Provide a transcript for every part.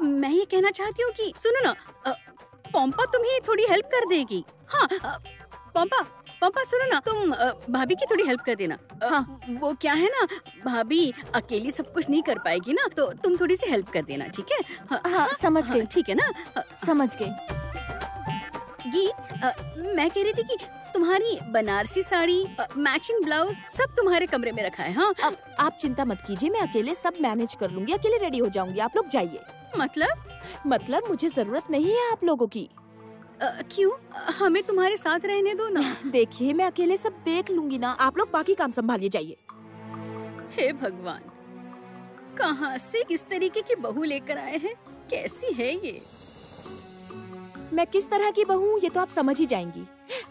मैं ये कहना चाहती हूँ कि सुनो ना, पॉम्पा तुम्हें थोड़ी हेल्प कर देगी। हाँ पॉम्पा सुनो ना, तुम भाभी की थोड़ी हेल्प कर देना। हाँ। वो क्या है ना, भाभी अकेली सब कुछ नहीं कर पाएगी ना, तो तुम थोड़ी सी हेल्प कर देना, ठीक है? हाँ, समझ गई। ठीक है ना? समझ गई। गीत, मैं कह रही थी कि तुम्हारी बनारसी साड़ी, मैचिंग ब्लाउज सब तुम्हारे कमरे में रखा है। हाँ, अब आप चिंता मत कीजिए, मैं अकेले सब मैनेज कर लूंगी, अकेले रेडी हो जाऊंगी। आप लोग जाइए। मतलब मुझे जरूरत नहीं है आप लोगों की। क्यों? हमें तुम्हारे साथ रहने दो ना। देखिए, मैं अकेले सब देख लूंगी ना, आप लोग बाकी काम संभालिए, जाइए। हे भगवान, कहाँ से किस तरीके की बहू लेकर आए हैं? कैसी है ये? मैं किस तरह की बहू हूँ ये तो आप समझ ही जाएंगी।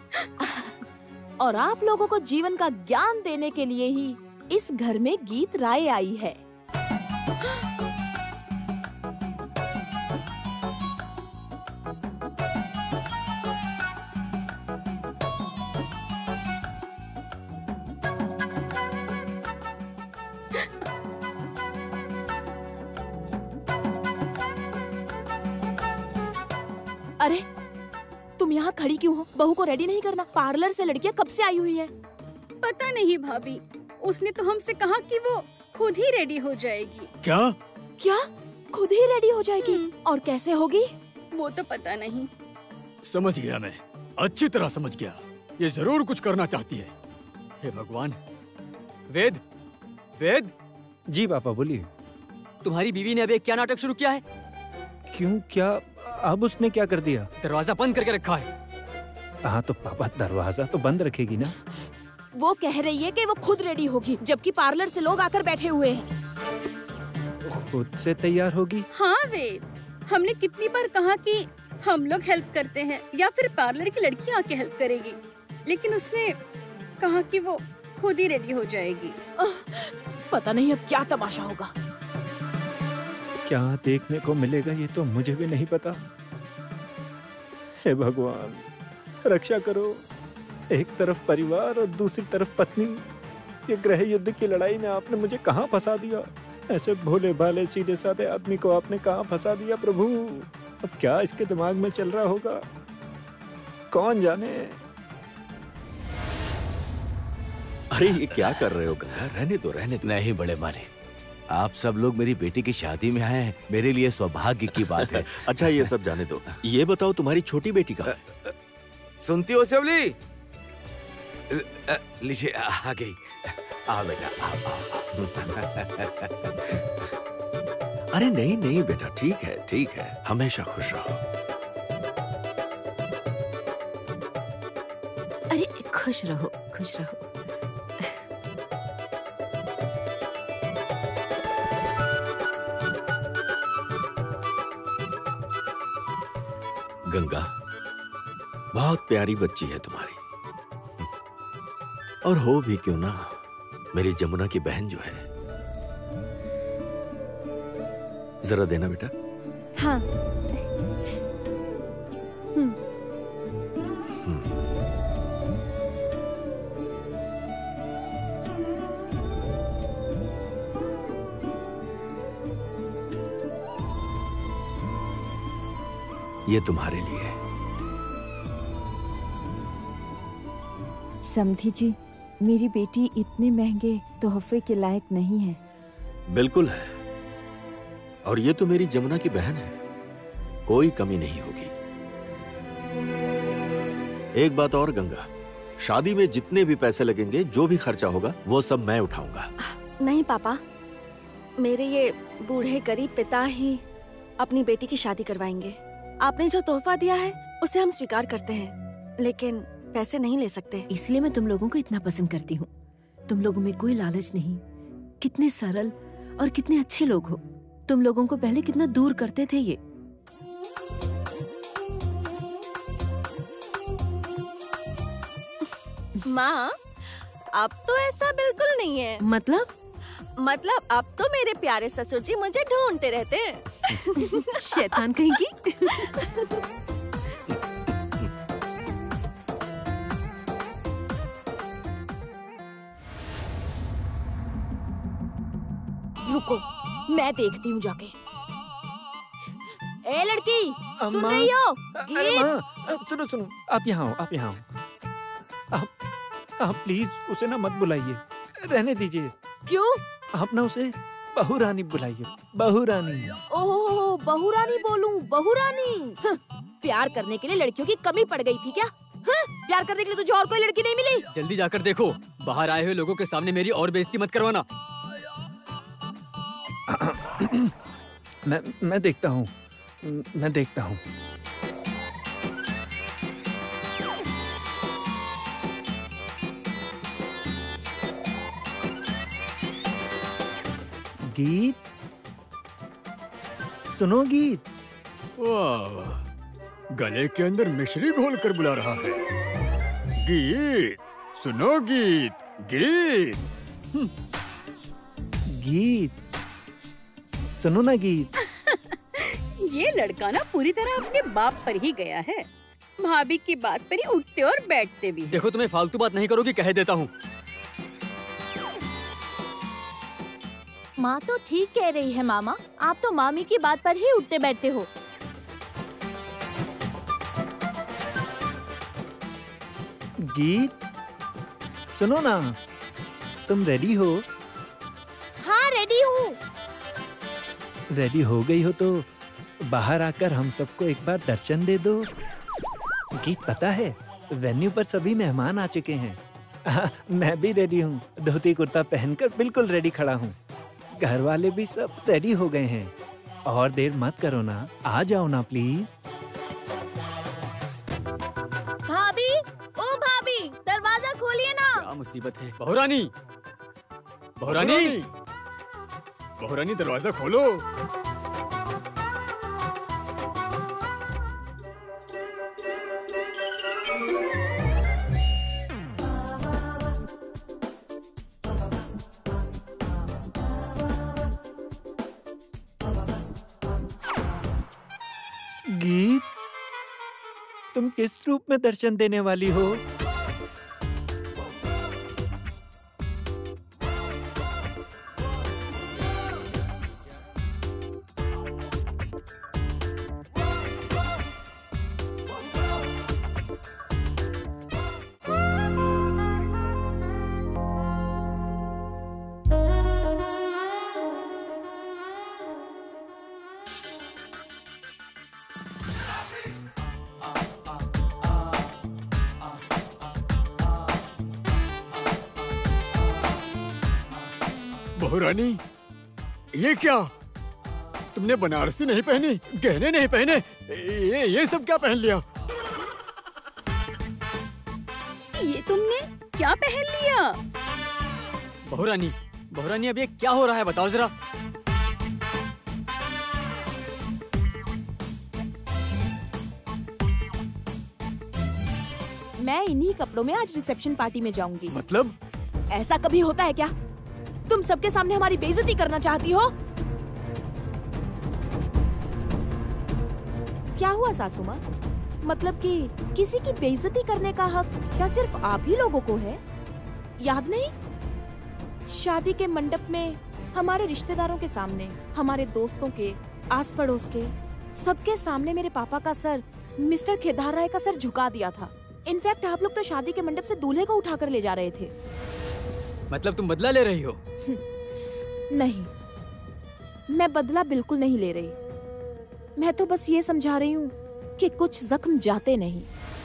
और आप लोगों को जीवन का ज्ञान देने के लिए ही इस घर में गीत राय आई है। अरे तुम यहाँ खड़ी क्यों हो? बहू को रेडी नहीं करना? पार्लर से लड़कियाँ कब से आई हुई हैं? पता नहीं भाभी, उसने तो हमसे कहा कि वो खुद ही रेडी हो जाएगी। क्या? खुद ही रेडी हो जाएगी? और कैसे होगी? वो तो पता नहीं। समझ गया मैं, अच्छी तरह समझ गया। ये जरूर कुछ करना चाहती है। हे भगवान। वेद, वेद। जी पापा बोलिए। तुम्हारी बीवी ने अभी क्या नाटक शुरू किया है? क्यों, क्या अब उसने क्या कर दिया? दरवाजा बंद करके रखा है। हाँ तो पापा दरवाजा तो बंद रखेगी ना। वो कह रही है कि वो खुद रेडी होगी, जबकि पार्लर से लोग आकर बैठे हुए हैं। खुद से तैयार होगी? हाँ वेद, हमने कितनी बार कहा कि हम लोग हेल्प करते हैं या फिर पार्लर की लड़की आके हेल्प करेगी, लेकिन उसने कहा कि वो खुद ही रेडी हो जाएगी। पता नहीं अब क्या तमाशा होगा। क्या देखने को मिलेगा ये तो मुझे भी नहीं पता। हे भगवान, रक्षा करो। एक तरफ परिवार और दूसरी तरफ पत्नी। ये गृह युद्ध की लड़ाई में आपने मुझे कहाँ फंसा दिया? ऐसे भोले भाले सीधे साधे आदमी को आपने कहाँ फंसा दिया प्रभु? अब क्या इसके दिमाग में चल रहा होगा, कौन जाने। अरे ये क्या कर रहे हो गंगा? रहने दो, रहने दो। नहीं बड़े मालिक, आप सब लोग मेरी बेटी की शादी में आए हैं, मेरे लिए सौभाग्य की बात है। अच्छा ये सब जाने दो, ये बताओ तुम्हारी छोटी बेटी कहाँ है? सुनती हो सेवली? लीजिए, आ गई। आ बेटा, अरे नहीं नहीं बेटा, ठीक है ठीक है, हमेशा खुश रहो। अरे खुश रहो, खुश रहो। गंगा बहुत प्यारी बच्ची है तुम्हारी, और हो भी क्यों ना मेरी जमुना की बहन जो है। जरा देना बेटा। हाँ। ये तुम्हारे लिए। समधी जी, मेरी बेटी इतने महंगे तोहफे के लायक नहीं है। बिल्कुल है, और ये तो मेरी जमुना की बहन है, कोई कमी नहीं होगी। एक बात और गंगा, शादी में जितने भी पैसे लगेंगे, जो भी खर्चा होगा, वो सब मैं उठाऊंगा। नहीं पापा, मेरे ये बूढ़े गरीब पिता ही अपनी बेटी की शादी करवाएंगे। आपने जो तोहफा दिया है उसे हम स्वीकार करते हैं, लेकिन पैसे नहीं ले सकते। इसलिए मैं तुम लोगों को इतना पसंद करती हूँ। तुम लोगों में कोई लालच नहीं, कितने सरल और कितने अच्छे लोग हो। तुम लोगों को पहले कितना दूर करते थे ये। माँ, अब तो ऐसा बिल्कुल नहीं है। मतलब अब तो मेरे प्यारे ससुर जी मुझे ढूंढते रहते हैं। शैतान कहीं की। रुको, मैं देखती हूँ जाके। ए लड़की, सुन अम्मा। रही हो? अरे गीत। माँ, सुनो सुनो, आप यहाँ आओ, आप यहाँ आओ। आप प्लीज उसे ना मत बुलाइए, रहने दीजिए। क्यों? आप ना उसे बहू रानी बुलाइए, बहू रानी। ओह, बहू रानी बोलूं? बहू रानी? प्यार करने के लिए लड़कियों की कमी पड़ गई थी क्या? प्यार करने के लिए तुझे और कोई लड़की नहीं मिली? जल्दी जाकर देखो, बाहर आए हुए लोगों के सामने मेरी और बेइज्जती मत करवाना। मैं देखता हूँ, मैं देखता हूँ। गीत, सुनो गीत। वाह, गले के अंदर मिश्री घोल कर बुला रहा है। गीत, सुनो गीत, गीत। गीत, सुनो ना गीत। ये लड़का ना पूरी तरह अपने बाप पर ही गया है। भाभी की बात पर ही उठते और बैठते भी हैं। देखो, तुम्हें फालतू बात नहीं करोगी, कह देता हूँ। माँ तो ठीक कह रही है मामा, आप तो मामी की बात पर ही उठते बैठते हो। गीत, सुनो ना, तुम रेडी हो? हाँ, रेडी हूँ। रेडी हो गई हो तो बाहर आकर हम सबको एक बार दर्शन दे दो। गीत, पता है वेन्यू पर सभी मेहमान आ चुके हैं। मैं भी रेडी हूँ, धोती कुर्ता पहनकर बिल्कुल रेडी खड़ा हूँ। घर वाले भी सब रेडी हो गए हैं। और देर मत करो ना, आ जाओ ना प्लीज। भाभी, ओ भाभी, दरवाजा खोलिए ना। क्या मुसीबत है? बहुरानी, बहुरानी, बहुरानी, दरवाजा खोलो। गीत, तुम किस रूप में दर्शन देने वाली हो? बहुरानी, ये क्या? तुमने बनारसी नहीं पहनी, गहने नहीं पहने, ये सब क्या पहन लिया? ये तुमने क्या पहन लिया? बहुरानी, बहुरानी, अब ये क्या हो रहा है, बताओ जरा। मैं इन्हीं कपड़ों में आज रिसेप्शन पार्टी में जाऊंगी। मतलब? ऐसा कभी होता है क्या? तुम सबके सामने हमारी बेइज्जती करना चाहती हो? क्या हुआ सासू माँ? मतलब कि किसी की बेइज्जती करने का हक क्या सिर्फ आप ही लोगों को है? याद नहीं? शादी के मंडप में हमारे रिश्तेदारों के सामने, हमारे दोस्तों के, आस पड़ोस के, सबके सामने मेरे पापा का सर, मिस्टर केदार राय का सर झुका दिया था। इनफैक्ट आप लोग तो शादी के मंडप से दूल्हे को उठाकर ले जा रहे थे। मतलब तुम बदला ले रही हो? नहीं, मैं बदला बिल्कुल नहीं ले रही। मैं तो बस ये समझा रही हूँ कि कुछ जख्म जाते नहीं।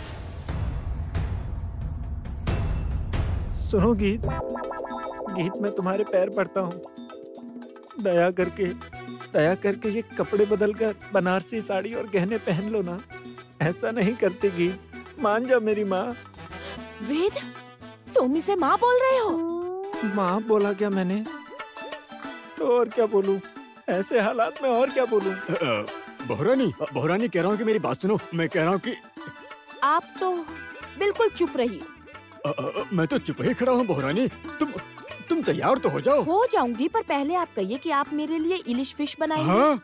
सुनो गीत, गीत, मैं तुम्हारे पैर पड़ता हूँ, दया करके ये कपड़े बदलकर बनारसी साड़ी और गहने पहन लो ना। ऐसा नहीं करते गीत, मान जा मेरी माँ। वेद, तुम इसे माँ बोल रहे हो? माँ बोला क्या मैंने? तो और क्या बोलूं? ऐसे हालात में और क्या बोलूं? बहुरानी कह रहा हूँ कि मेरी बात सुनो। मैं कह रहा हूँ कि आप तो बिल्कुल चुप रहिए। मैं तो चुप ही खड़ा हूँ बहुरानी। तुम तैयार तो हो जाओ। हो जाऊंगी, पर पहले आप कहिए कि आप मेरे लिए इलिश फिश बनाएंगे। हाँ?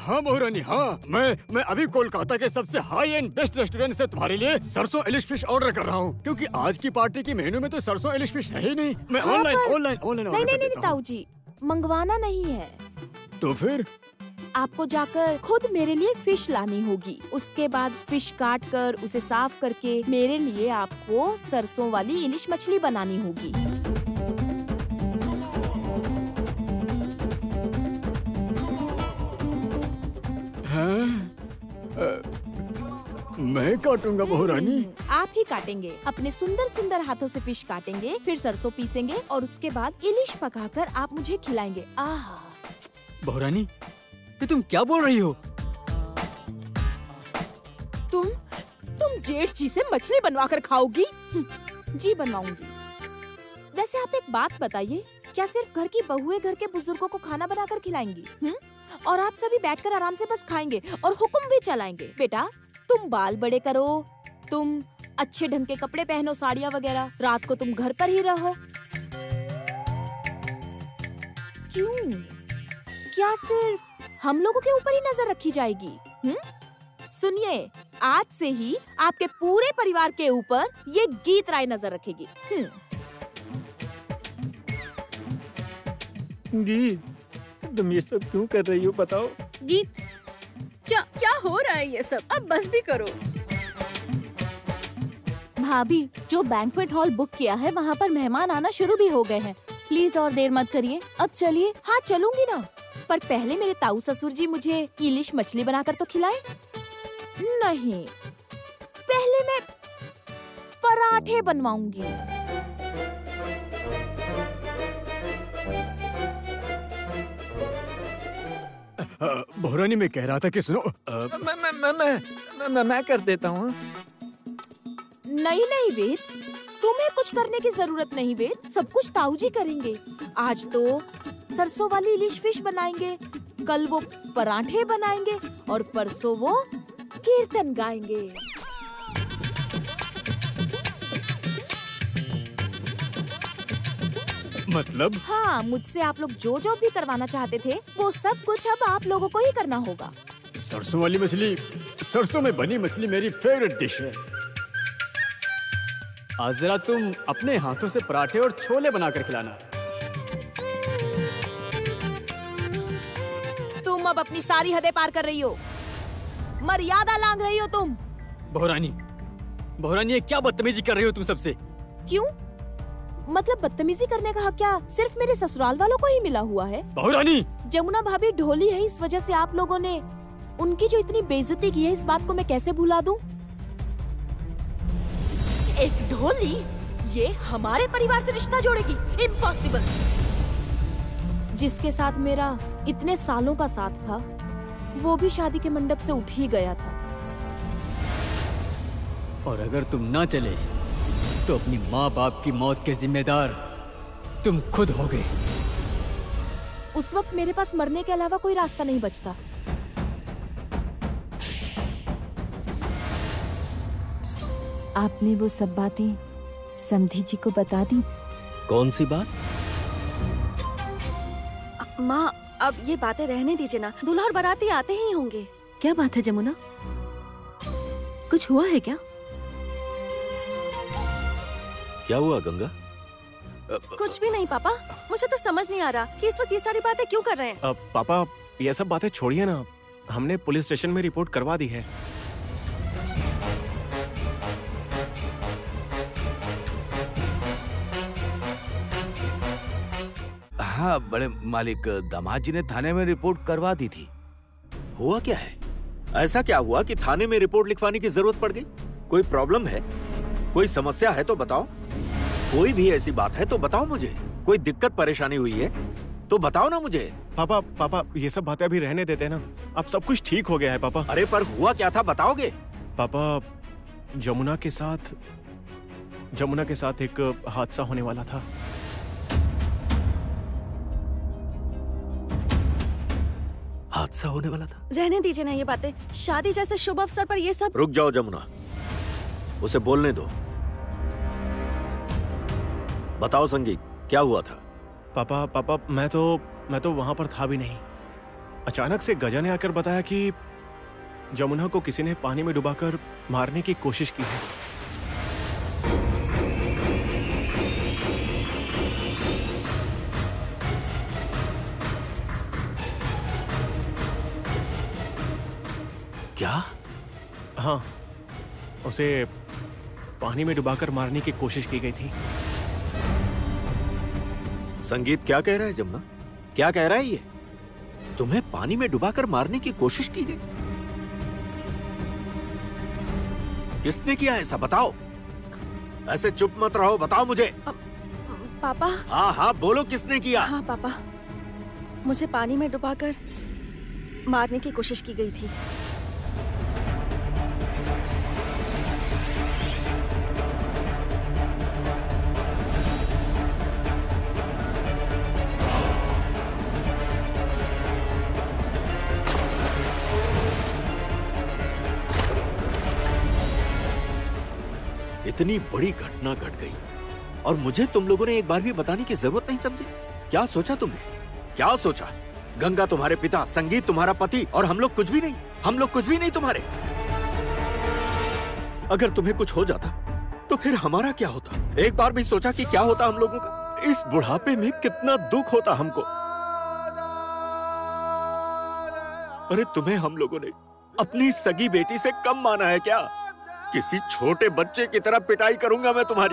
हाँ बहुरानी, हाँ मैं अभी कोलकाता के सबसे हाई एंड बेस्ट रेस्टोरेंट से तुम्हारे लिए सरसों इलिश फिश ऑर्डर कर रहा हूँ, क्योंकि आज की पार्टी की मेन्यू में तो सरसों इलिश फिश है ही नहीं। मैं हाँ, ऑनलाइन नहीं ताऊ जी, मंगवाना नहीं है। तो फिर आपको जाकर खुद मेरे लिए फिश लानी होगी। उसके बाद फिश काट कर उसे साफ करके मेरे लिए आपको सरसों वाली इलिश मछली बनानी होगी। मैं काटूंगा बहुरानी? आप ही काटेंगे, अपने सुंदर सुंदर हाथों से फिश काटेंगे, फिर सरसों पीसेंगे और उसके बाद इलिश पकाकर आप मुझे खिलाएंगे। आह बहुरानी, ये तुम क्या बोल रही हो? तुम जेठ जी से मछली बनवा कर खाओगी? जी बनवाऊंगी। वैसे आप एक बात बताइए, क्या सिर्फ घर की बहुएं घर के बुजुर्गों को खाना बनाकर खिलाएंगी? और आप सभी बैठकर आराम से बस खाएंगे और हुक्म भी चलाएंगे? बेटा तुम बाल बड़े करो, तुम अच्छे ढंग के कपड़े पहनो, साड़ियाँ वगैरह, रात को तुम घर पर ही रहो। क्यों? क्या सिर्फ हम लोगों के ऊपर ही नजर रखी जाएगी? सुनिए, आज से ही आपके पूरे परिवार के ऊपर ये गीत राय नजर रखेगी। गीत, तुम ये सब क्यों कर रही हो बताओ? गीत, क्या हो रहा है ये सब? अब बस भी करो। भाभी, जो बैंक्वेट हॉल बुक किया है वहाँ पर मेहमान आना शुरू भी हो गए हैं। प्लीज और देर मत करिए, अब चलिए। हाँ चलूंगी ना, पर पहले मेरे ताऊ ससुर जी मुझे इलिश मछली बनाकर तो खिलाए। नहीं, पहले मैं पराठे बनवाऊंगी। बहुरानी, मैं कह रहा था कि सुनो, मैं कर देता हूँ। नहीं वेद, तुम्हें कुछ करने की जरूरत नहीं वेद, सब कुछ ताऊ जी करेंगे। आज तो सरसों वाली इलिश फिश बनाएंगे, कल वो पराठे बनाएंगे और परसों वो कीर्तन गाएंगे। मतलब? हाँ, मुझसे आप लोग जो भी करवाना चाहते थे वो सब कुछ अब आप लोगों को ही करना होगा। सरसों वाली मछली, सरसों में बनी मछली मेरी फेवरेट डिश है। आज जरा तुम अपने हाथों से पराठे और छोले बनाकर खिलाना। तुम अब अपनी सारी हदें पार कर रही हो, मर्यादा लांघ रही हो तुम। बहुरानी, ये क्या बदतमीजी कर रही हो तुम सबसे? क्यों? मतलब बदतमीजी करने का हक क्या सिर्फ मेरे ससुराल वालों को ही मिला हुआ है? बहुरानी, जमुना भाभी ढोली है, इस वजह से आप लोगों ने उनकी जो इतनी बेइज्जती की है, इस बात को मैं कैसे भुला दूं? एक ढोली ये हमारे परिवार से रिश्ता जोड़ेगी? इम्पॉसिबल। जिसके साथ मेरा इतने सालों का साथ था वो भी शादी के मंडप से उठ ही गया था। और अगर तुम ना चले तो अपनी माँ बाप की मौत के जिम्मेदार तुम खुद होगे। उस वक्त मेरे पास मरने के अलावा कोई रास्ता नहीं बचता। आपने वो सब बातें समधी जी को बता दी? कौन सी बात? माँ, अब ये बातें रहने दीजिए ना, दूल्हा और बाराती आते ही होंगे। क्या बात है जमुना, कुछ हुआ है क्या? क्या हुआ गंगा? कुछ भी नहीं पापा, मुझे तो समझ नहीं आ रहा कि इस वक्त ये सारी बातें क्यों कर रहे हैं। पापा, ये सब बातें छोड़िए ना, हमने पुलिस स्टेशन में रिपोर्ट करवा दी है। हाँ बड़े मालिक, दामाद जी ने थाने में रिपोर्ट करवा दी थी। हुआ क्या है? ऐसा क्या हुआ कि थाने में रिपोर्ट लिखवाने की जरूरत पड़ गई? कोई प्रॉब्लम है? कोई समस्या है तो बताओ। कोई भी ऐसी बात है तो बताओ मुझे। कोई दिक्कत परेशानी हुई है तो बताओ ना मुझे। पापा, ये सब बातें अभी रहने देते ना, अब सब कुछ ठीक हो गया है पापा। अरे पर हुआ क्या था, बताओगे? पापा, जमुना के साथ एक हादसा होने वाला था। हादसा होने वाला था? रहने दीजिए ना ये बातें, शादी जैसे शुभ अवसर पर ये सब। रुक जाओ जमुना, उसे बोलने दो। बताओ संगीत, क्या हुआ था? पापा, मैं तो वहां पर था भी नहीं। अचानक से गजा ने आकर बताया कि जमुना को किसी ने पानी में डुबाकर मारने की कोशिश की है। क्या? हाँ, उसे पानी में डुबाकर मारने की कोशिश की गई थी। संगीत क्या कह रहा है जमुना? क्या कह रहा है ये? तुम्हें पानी में डुबाकर मारने की कोशिश की गई? किसने किया ऐसा? बताओ। ऐसे चुप मत रहो, बताओ मुझे। पापा। हाँ हाँ बोलो, किसने किया? हाँ पापा, मुझे पानी में डुबाकर मारने की कोशिश की गई थी। इतनी बड़ी घटना घट गई और मुझे तुम लोगों ने एक बार भी बताने की जरूरत नहीं समझी? क्या सोचा तुमने? क्या सोचा? गंगा तुम्हारे पिता, संगीत तुम्हारा पति और हम लोग कुछ भी नहीं। हम लोग कुछ भी नहीं तुम्हारे। अगर तुम्हें कुछ हो जाता तो फिर हमारा क्या होता? एक बार भी सोचा कि क्या होता हम लोगों का? इस बुढ़ापे में कितना दुख होता हमको। अरे तुम्हें हम लोगों ने अपनी सगी बेटी से कम माना है क्या? किसी छोटे बच्चे की तरह पिटाई करूंगा मैं तुम्हारी।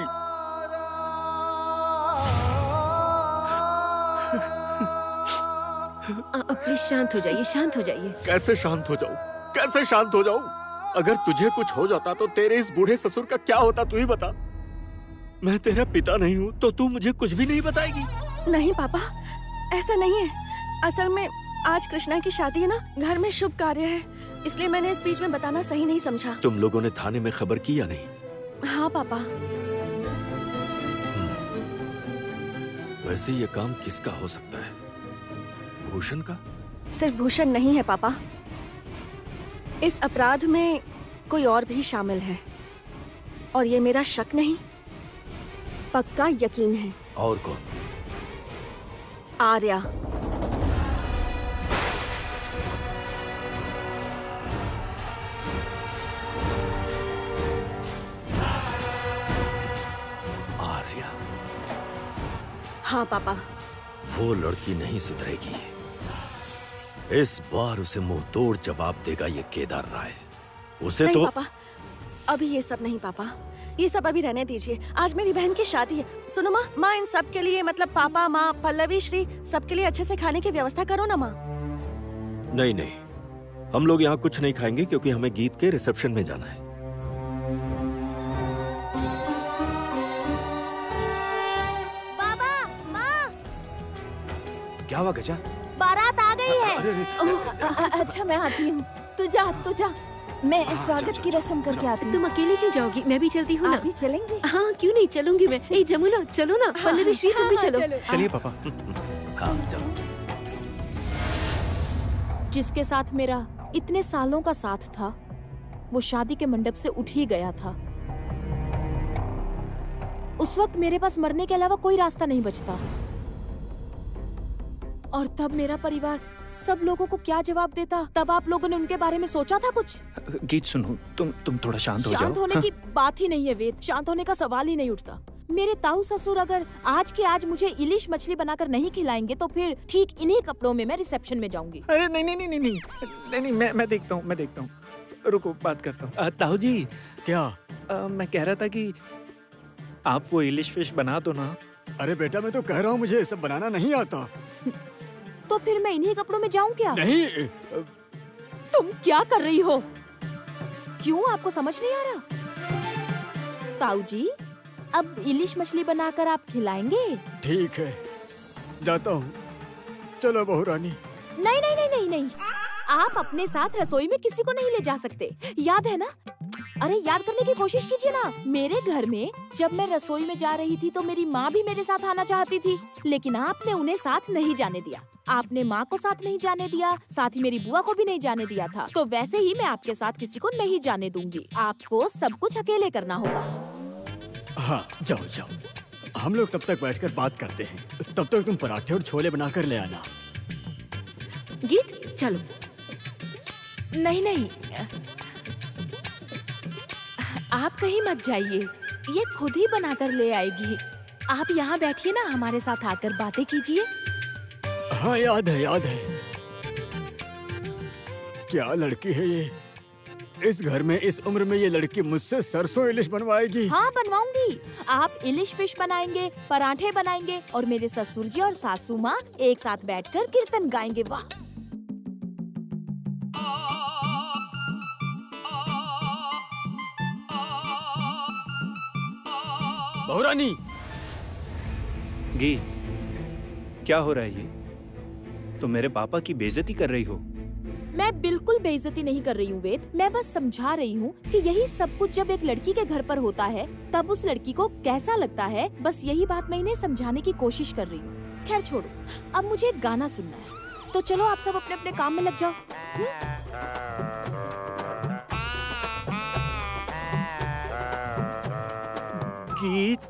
प्लीज शांत हो जाइए, शांत हो जाइए। कैसे शांत हो जाऊं? कैसे शांत हो जाऊं? अगर तुझे कुछ हो जाता तो तेरे इस बूढ़े ससुर का क्या होता, तू ही बता। मैं तेरा पिता नहीं हूँ तो तू मुझे कुछ भी नहीं बताएगी? नहीं पापा, ऐसा नहीं है। असल में आज कृष्णा की शादी है ना, घर में शुभ कार्य है, इसलिए मैंने इस बीच में बताना सही नहीं समझा। तुम लोगों ने थाने में खबर की या नहीं? हाँ पापा। वैसे ये काम किसका हो सकता है? भूषण का? सिर्फ भूषण नहीं है पापा, इस अपराध में कोई और भी शामिल है और ये मेरा शक नहीं, पक्का यकीन है। और कौन? आर्या। आर्या? हाँ पापा। वो लड़की नहीं सुधरेगी। इस बार उसे मुंह तोड़ जवाब देगा ये केदार राय। उसे नहीं तो पापा, अभी ये सब नहीं पापा, ये सब अभी रहने दीजिए। आज मेरी बहन की शादी है। सुनो माँ, माँ इन सब के लिए, मतलब पापा, माँ, पल्लवी, श्री, सबके लिए अच्छे से खाने की व्यवस्था करो ना माँ। नहीं नहीं, हम लोग यहाँ कुछ नहीं खाएंगे क्योंकि हमें गीत के रिसेप्शन में जाना है। बाबा, माँ, क्या हुआ गजा? बारात आ गई है। अच्छा मैं आती हूँ, तू जा, तू जा, मैं स्वागत की रस्म करके आती हूँ। तुम अकेले क्यों जाओगी? मैं भी चलती हूँ ना। आप भी चलेंगे? हाँ क्यों नहीं, चलूंगी मैं। ए जमुना चलो ना। पल्लवी, श्री तुम भी चलो। चलिए पापा। हाँ चलो। जिसके साथ मेरा इतने सालों का साथ था, वो शादी के मंडप से उठ ही गया था। उस वक्त मेरे पास मरने के अलावा कोई रास्ता नहीं बचता। और तब मेरा परिवार सब लोगों को क्या जवाब देता? तब आप लोगों ने उनके बारे में सोचा था कुछ? गीत सुनो, तुम थोड़ा शांत हो जाओ। शांत होने की बात ही नहीं है वेद, शांत होने का सवाल ही नहीं उठता। मेरे ताऊ ससुर अगर आज के आज मुझे इलिश मछली बनाकर नहीं खिलाएंगे तो फिर ठीक इन्हीं कपड़ों में मैं रिसेप्शन में जाऊंगी। अरे नहीं नहीं नहीं नहीं नहीं नहीं, मैं देखता हूँ। रुको, बात करता हूँ। ताऊ जी। क्या? मैं कह रहा था कि आप वो इलिश फिश बना दो ना। अरे बेटा, मैं तो कह रहा हूँ मुझे ये सब बनाना नहीं आता। तो फिर मैं इन्हीं कपड़ों में जाऊं क्या? नहीं। तुम क्या कर रही हो? क्यों, आपको समझ नहीं आ रहा? ताऊ जी, अब इलिश मछली बनाकर आप खिलाएंगे? ठीक है, जाता हूँ। चलो बहू रानी। नहीं नहीं नहीं नहीं नहीं, आप अपने साथ रसोई में किसी को नहीं ले जा सकते, याद है ना? अरे याद करने की कोशिश कीजिए ना। मेरे घर में जब मैं रसोई में जा रही थी तो मेरी माँ भी मेरे साथ आना चाहती थी, लेकिन आपने उन्हें साथ नहीं जाने दिया। आपने माँ को साथ नहीं जाने दिया, साथ ही मेरी बुआ को भी नहीं जाने दिया था। तो वैसे ही मैं आपके साथ किसी को नहीं जाने दूंगी। आपको सब कुछ अकेले करना होगा। हाँ जाओ जाओ, हम लोग तब तक बैठकर बात करते हैं। तब तक तुम पराठे और छोले बनाकर ले आना। गीत चलो। नहीं नहीं, आप कहीं मत जाइए, ये खुद ही बनाकर ले आएगी। आप यहाँ बैठिए ना, हमारे साथ आकर बातें कीजिए। हाँ याद है, याद है। क्या लड़की है ये? इस घर में इस उम्र में ये लड़की मुझसे सरसों इलिश बनवाएगी? हाँ बनवाऊंगी। आप इलिश फिश बनाएंगे, पराठे बनाएंगे और मेरे ससुर जी और सासू माँ एक साथ बैठकर कीर्तन गाएंगे। वाह! बहुरानी। गीत, क्या हो रहा है ये? तुम मेरे पापा की बेइज्जती कर रही हो। मैं बिल्कुल बेइज्जती नहीं कर रही हूँ वेद, मैं बस समझा रही हूँ कि यही सब कुछ जब एक लड़की के घर पर होता है तब उस लड़की को कैसा लगता है। बस यही बात मैं इन्हें समझाने की कोशिश कर रही हूँ। खैर छोड़ो, अब मुझे एक गाना सुनना है, तो चलो आप सब अपने अपने काम में लग जाओ। गीत,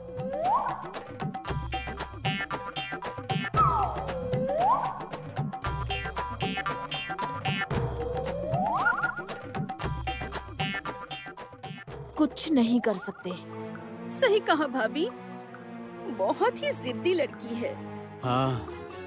कुछ नहीं कर सकते। सही कहा भाभी, बहुत ही जिद्दी लड़की है। हाँ।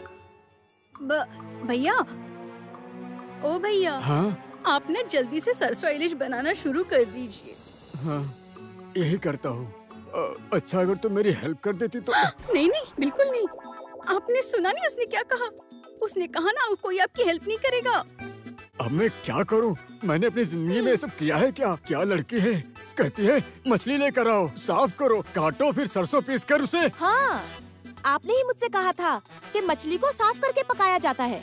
भैया, ओ भैया। हाँ? आपने जल्दी से सरसों इलिश बनाना शुरू कर दीजिए। हाँ, यही करता हूँ। अच्छा, अगर तुम मेरी हेल्प कर देती तो। नहीं नहीं, बिल्कुल नहीं। आपने सुना नहीं उसने क्या कहा? उसने कहा ना कोई आपकी हेल्प नहीं करेगा। अब मैं क्या करूं? मैंने अपनी जिंदगी में ये सब किया है क्या? क्या लड़की है, कहती है मछली लेकर आओ, साफ करो, काटो, फिर सरसों पीस कर उसे। हाँ, आपने ही मुझसे कहा था कि मछली को साफ करके पकाया जाता है।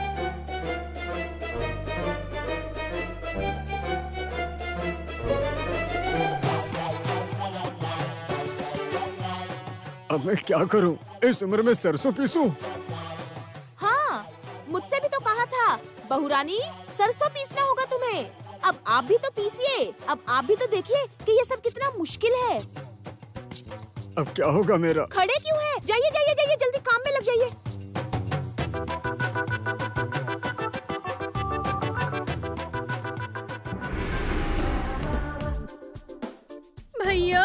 अब मैं क्या करूं? इस उम्र में सरसों पीसूं? हाँ, मुझसे भी तो कहा था बहुरानी, सरसों पीसना होगा तुम्हें। अब आप भी तो पीसिए, अब आप भी तो देखिए कि ये सब कितना मुश्किल है। अब क्या होगा मेरा? खड़े क्यों हैं? जाइए जाइए जाइए, जल्दी काम में लग जाइए। भैया,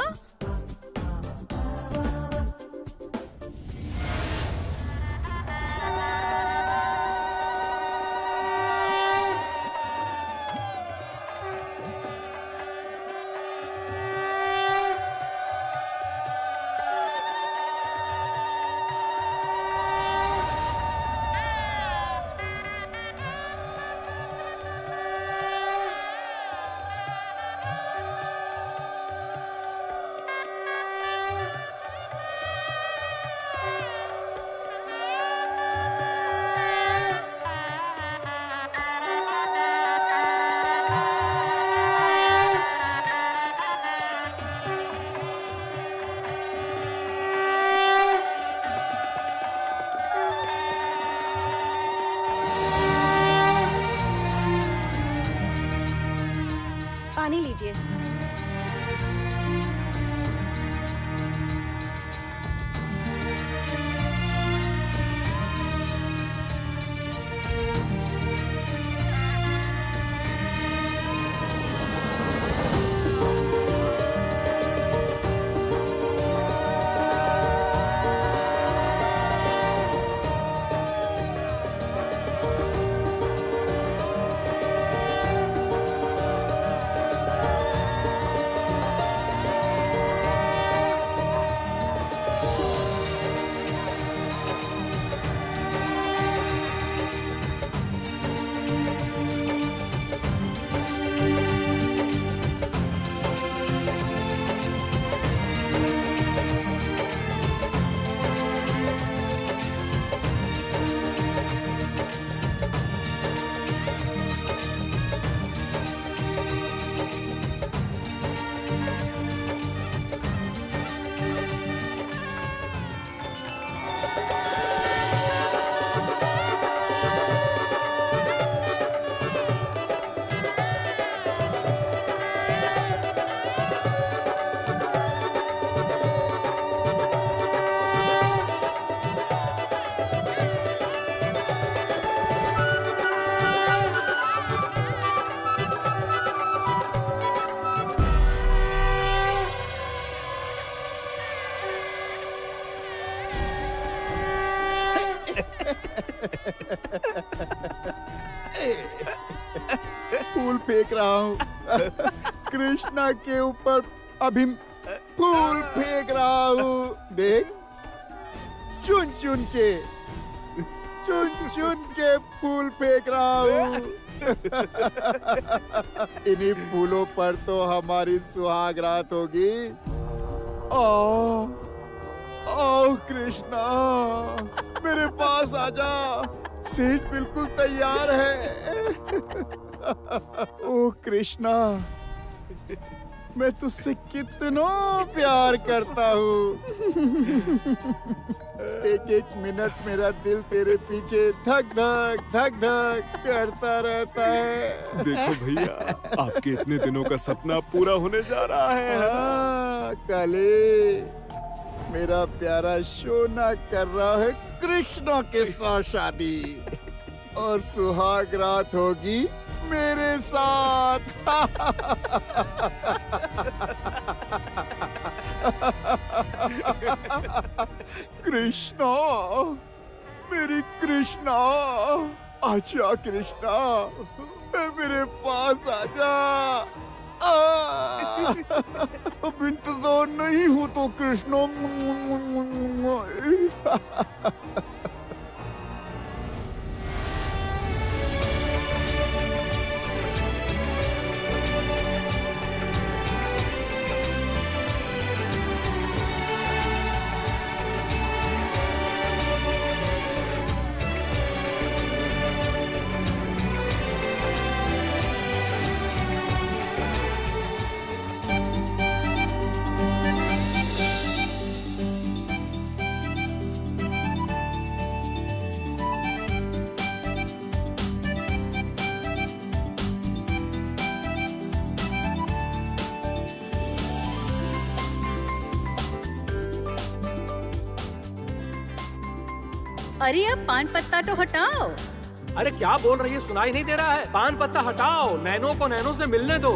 फूल फेंक रहा हूँ कृष्णा के ऊपर। अभी फूल फेंक रहा हूँ, देख चुन चुन के फूल फेंक रहा हूँ। इन्हीं फूलों पर तो हमारी सुहाग रात होगी। ओ कृष्णा, मेरे पास आजा, सेज बिल्कुल तैयार है। ओ कृष्णा, मैं तुझसे कितना प्यार करता हूँ। एक एक मिनट मेरा दिल तेरे पीछे धक धक करता रहता है। देखो भैया, आपके इतने दिनों का सपना पूरा होने जा रहा है। हाँ, काले, मेरा प्यारा सोना कर रहा है कृष्णा के साथ शादी, और सुहाग रात होगी मेरे साथ। कृष्णा, मेरी कृष्णा, आजा कृष्णा, मेरे पास आजा। अब इंतजार नहीं हो तो कृष्णा। अरे अब पान पत्ता तो हटाओ। अरे क्या बोल रही है, सुनाई नहीं दे रहा है? पान पत्ता हटाओ, नैनो को नैनो से मिलने दो।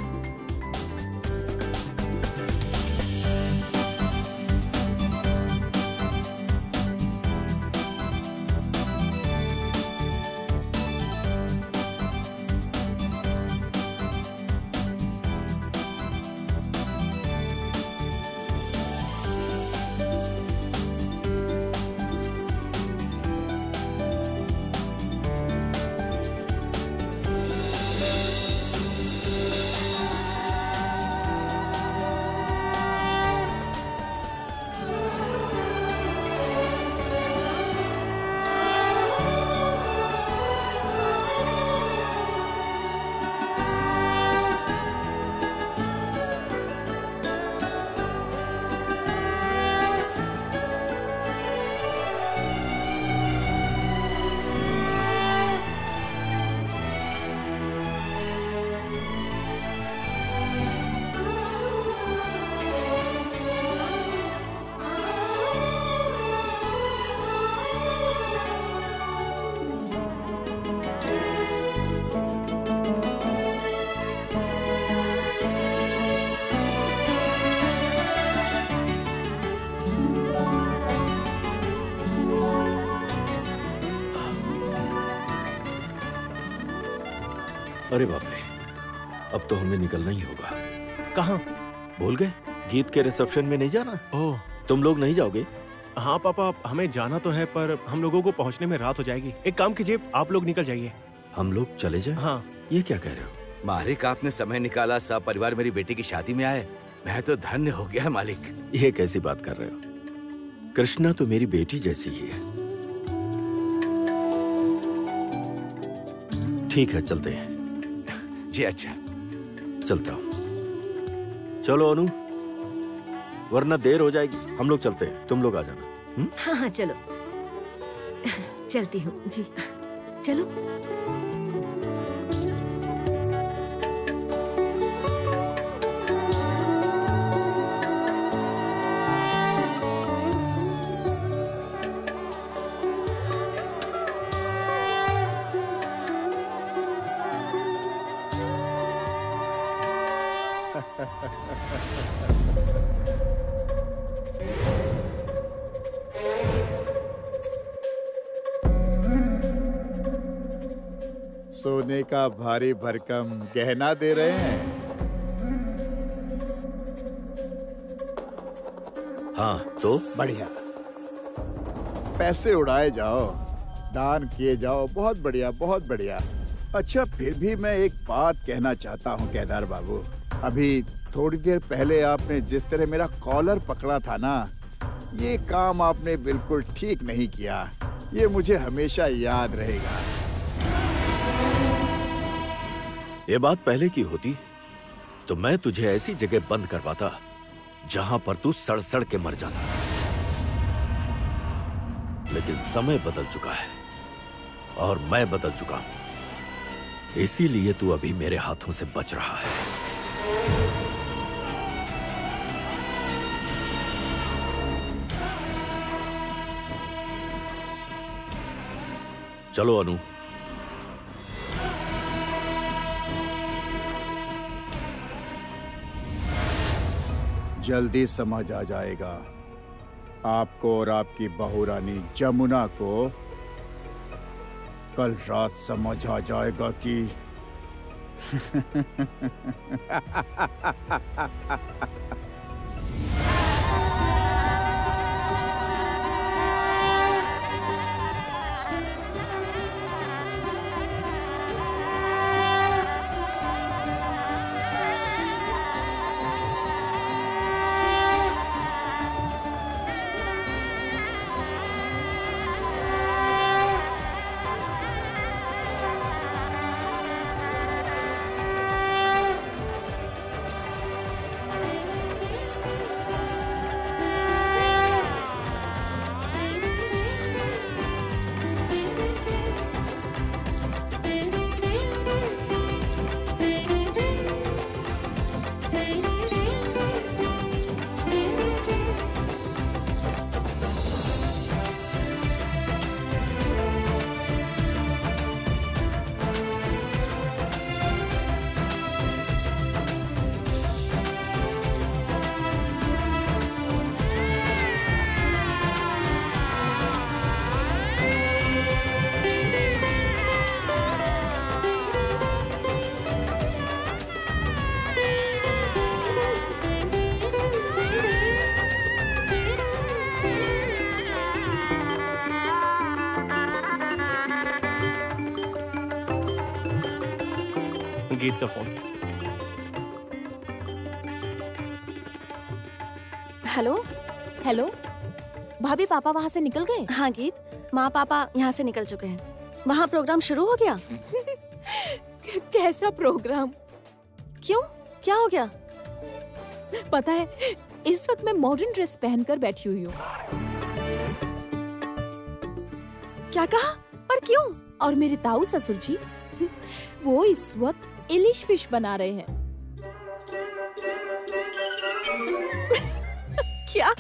अरे बाप रे, अब तो हमें निकलना ही होगा। कहाँ? भूल गए, गीत के रिसेप्शन में नहीं जाना? ओह, तुम लोग नहीं जाओगे? हाँ पापा, हमें जाना तो है, पर हम लोगों को पहुँचने में रात हो जाएगी। एक काम कीजिए, आप लोग निकल जाइए। हम लोग चले जाएं? हाँ। ये क्या कह रहे हो? मालिक, आपने समय निकाला, सब परिवार मेरी बेटी की शादी में आए। मैं तो धन्य हो गया मालिक। ये कैसी बात कर रहे हो? कृष्णा तो मेरी बेटी जैसी ही है। ठीक है, चलते हैं। जी अच्छा, चलता हूँ। चलो अनु, वरना देर हो जाएगी। हम लोग चलते हैं, तुम लोग आ जाना। हाँ हाँ चलो, चलती हूँ जी, चलो। सोने का भारी भरकम गहना दे रहे हैं। हाँ तो बढ़िया, पैसे उड़ाए जाओ, दान किए जाओ, बहुत बढ़िया बहुत बढ़िया। अच्छा, फिर भी मैं एक बात कहना चाहता हूँ केदार बाबू। अभी थोड़ी देर पहले आपने जिस तरह मेरा कॉलर पकड़ा था ना, ये काम आपने बिल्कुल ठीक नहीं किया। ये मुझे हमेशा याद रहेगा। ये बात पहले की होती तो मैं तुझे ऐसी जगह बंद करवाता जहां पर तू सड़ सड़ के मर जाता। लेकिन समय बदल चुका है और मैं बदल चुका हूं, इसीलिए तू अभी मेरे हाथों से बच रहा है। चलो अनु। जल्दी समझ आ जाएगा आपको और आपकी बहू रानी जमुना को। कल रात समझ आ जाएगा कि गीत का फोन। हेलो। हेलो भाभी, पापा वहाँ से निकल गए? हाँ गीत, माँ पापा यहाँ से निकल चुके हैं। वहाँ प्रोग्राम शुरू हो गया? कैसा प्रोग्राम? क्यों, क्या हो गया? पता है, इस वक्त मैं मॉडर्न ड्रेस पहनकर बैठी हुई हूँ। क्या कहा? पर क्यों? और मेरे ताऊ ससुर जी वो इस वक्त इलिश फिश बना रहे हैं। क्या?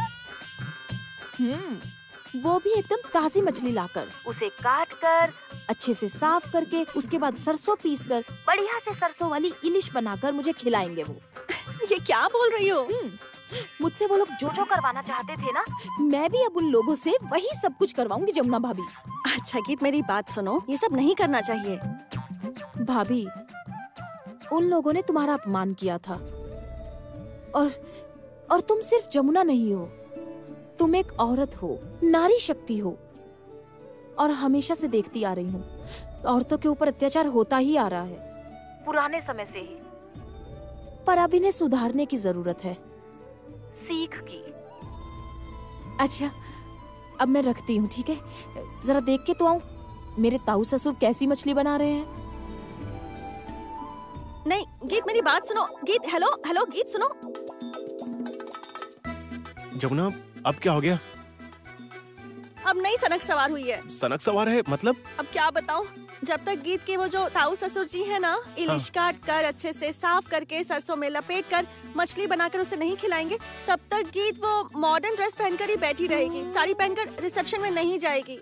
वो भी एकदम ताजी मछली लाकर, उसे काट कर अच्छे से साफ करके, उसके बाद सरसों पीस कर बढ़िया से सरसों वाली इलिश बनाकर मुझे खिलाएंगे वो। ये क्या बोल रही हो? मुझसे वो लोग जो जो करवाना चाहते थे ना, मैं भी अब उन लोगों से वही सब कुछ करवाऊंगी जमुना भाभी। अच्छा गीत, मेरी बात सुनो, ये सब नहीं करना चाहिए। भाभी, उन लोगों ने तुम्हारा अपमान किया था और तुम सिर्फ जमुना नहीं हो, तुम एक औरत हो, नारी शक्ति हो। और हमेशा से देखती आ रही हूँ, औरतों के ऊपर अत्याचार होता ही आ रहा है पुराने समय से ही, पर अब इन्हें सुधारने की जरूरत है, सीख की। अच्छा, अब मैं रखती हूँ, ठीक है? जरा देख के तो आऊं मेरे ताऊ ससुर कैसी मछली बना रहे हैं। नहीं गीत, मेरी बात सुनो। गीत, हेलो हेलो गीत, सुनो। जमुना, अब क्या हो गया? अब नई सनक सवार हुई है। सनक सवार है मतलब? अब क्या बताऊं, जब तक गीत के वो जो ताऊ ससुर जी है ना, इलिश काट कर अच्छे से साफ करके सरसों में लपेट कर मछली बनाकर उसे नहीं खिलाएंगे, तब तक गीत वो मॉडर्न ड्रेस पहनकर ही बैठी रहेगी, साड़ी पहनकर रिसेप्शन में नहीं जाएगी।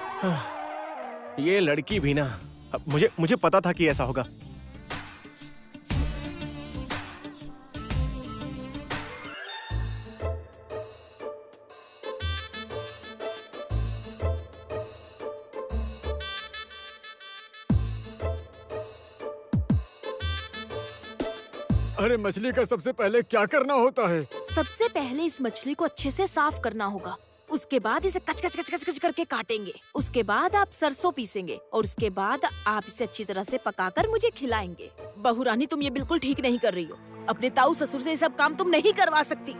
ये लड़की भी ना, मुझे पता था कि ऐसा होगा। अरे मछली का सबसे पहले क्या करना होता है? सबसे पहले इस मछली को अच्छे से साफ करना होगा। उसके बाद इसे कच कच कच कच कच करके काटेंगे। उसके बाद आप सरसों पीसेंगे और उसके बाद आप इसे अच्छी तरह से पकाकर मुझे खिलाएंगे। बहू रानी, तुम ये बिल्कुल ठीक नहीं कर रही हो। अपने ताऊ ससुर से ये सब काम तुम नहीं करवा सकती।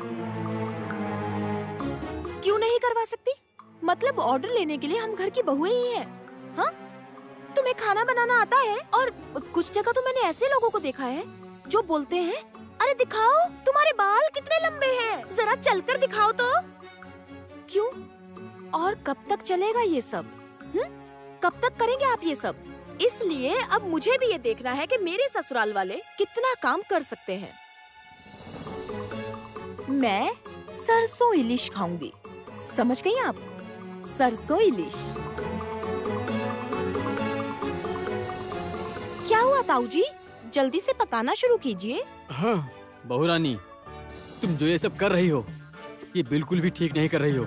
क्यों नहीं करवा सकती? मतलब ऑर्डर लेने के लिए हम घर की बहुएं ही हैं। हाँ, तुम्हें खाना बनाना आता है? और कुछ जगह तो मैंने ऐसे लोगों को देखा है जो बोलते हैं, अरे दिखाओ तुम्हारे बाल कितने लंबे हैं, जरा चलकर दिखाओ तो। क्यों और कब तक चलेगा ये सब? कब तक करेंगे आप ये सब? इसलिए अब मुझे भी ये देखना है कि मेरे ससुराल वाले कितना काम कर सकते हैं। मैं सरसों इलिश खाऊंगी, समझ गई आप? सरसों इलिश। क्या हुआ ताऊ जी, जल्दी से पकाना शुरू कीजिए। हाँ बहू रानी, तुम जो ये सब कर रही हो ये बिल्कुल भी ठीक नहीं कर रही हो।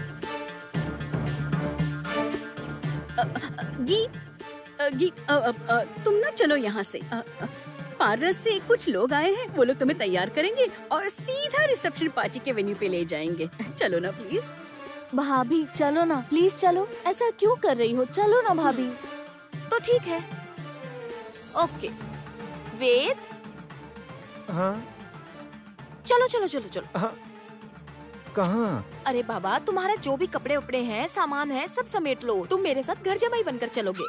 गीत तुम ना चलो यहाँ से। पार्लर से कुछ लोग आए हैं, वो लोग तुम्हें तैयार करेंगे और सीधा रिसेप्शन पार्टी के वेन्यू पे ले जाएंगे। चलो ना प्लीज। भाभी चलो ना, प्लीज चलो। ऐसा क्यों कर रही हो? चलो ना भाभी। तो ठीक है, ओके। वेद, हाँ चलो चलो चलो चलो। हाँ, कहाँ? अरे बाबा, तुम्हारा जो भी कपड़े उपड़े हैं, सामान है, सब समेट लो। तुम मेरे साथ घर जमाई बनकर चलोगे।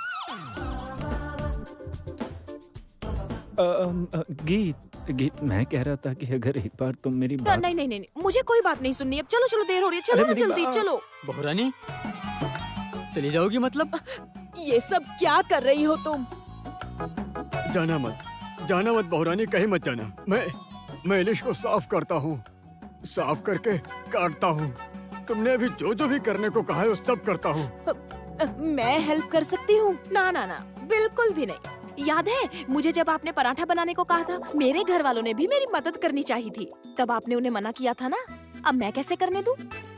गीत मैं कह रहा था कि अगर एक बार तुम मेरी बात... नहीं नहीं नहीं, मुझे कोई बात नहीं सुननी। अब चलो चलो, देर हो रही है। चलो ना जल्दी, चलो। बहू रानी चली जाओगी मतलब? ये सब क्या कर रही हो तुम? जाना मत बहू रानी, कहीं मत जाना। मैं इलिश को साफ करता हूँ, साफ करके काटता हूँ। तुमने अभी जो जो भी करने को कहा है वो सब करता हूँ। मैं हेल्प कर सकती हूँ? ना ना ना, बिल्कुल भी नहीं। याद है मुझे जब आपने पराठा बनाने को कहा था, मेरे घर वालों ने भी मेरी मदद करनी चाहिए थी, तब आपने उन्हें मना किया था ना। अब मैं कैसे करने दूँ?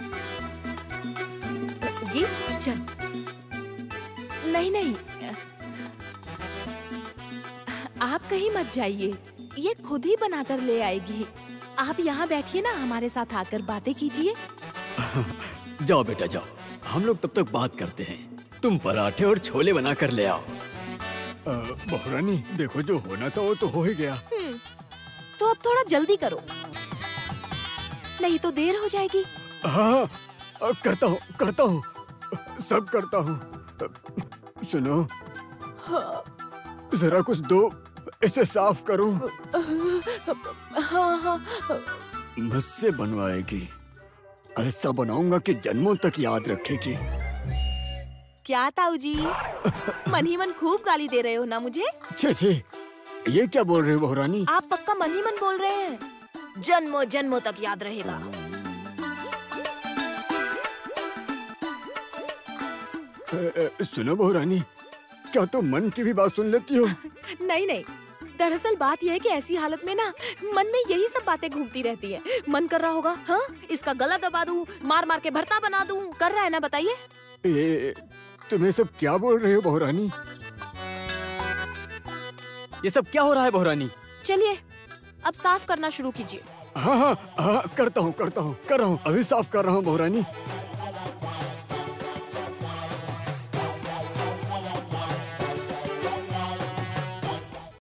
चल। नहीं नहीं, आप कहीं मत जाइए, ये खुद ही बनाकर ले आएगी। आप यहाँ बैठिए ना, हमारे साथ आकर बातें कीजिए। जाओ बेटा जाओ, हम लोग तब तक बात करते हैं। तुम पराठे और छोले बना कर ले आओ। बहू रानी देखो, जो होना था वो तो हो ही गया। तो अब थोड़ा जल्दी करो, नहीं तो देर हो जाएगी। हाँ करता हूँ, सब करता हूँ। सुनो, जरा कुछ दो, इसे साफ करूं। हाँ। मुझसे बनवाएगी, ऐसा बनाऊंगा कि जन्मों तक याद रखेगी। क्या ताऊ जी, मन ही मन खूब गाली दे रहे हो ना मुझे? छे, ये क्या बोल रहे हो बहू रानी? आप पक्का मन ही मन बोल रहे हैं, जन्मों जन्मों तक याद रहेगा। सुनो बहू रानी, क्या तुम मन की भी बात सुन लेती हो? नहीं, दरअसल बात यह है कि ऐसी हालत में ना मन में यही सब बातें घूमती रहती है। मन कर रहा होगा, हाँ इसका गला दबा दूं, मार मार के भरता बना दूं। कर रहा है ना, बताइए। ये तुम सब क्या बोल रहे हो बहू रानी? ये सब क्या हो रहा है बहू रानी? चलिए अब साफ करना शुरू कीजिए। हाँ, कर रहा हूँ, अभी साफ कर रहा हूँ बहू रानी।